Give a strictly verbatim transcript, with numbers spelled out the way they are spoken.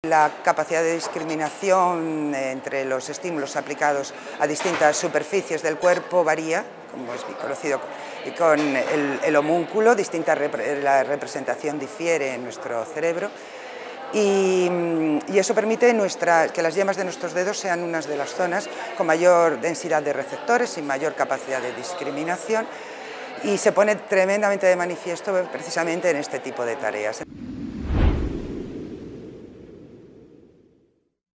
La capacidad de discriminación entre los estímulos aplicados a distintas superficies del cuerpo varía, como es conocido con el, el homúnculo, distinta repre, la representación difiere en nuestro cerebro. Y, y eso permite nuestra, que las yemas de nuestros dedos sean unas de las zonas con mayor densidad de receptores y mayor capacidad de discriminación, y se pone tremendamente de manifiesto precisamente en este tipo de tareas.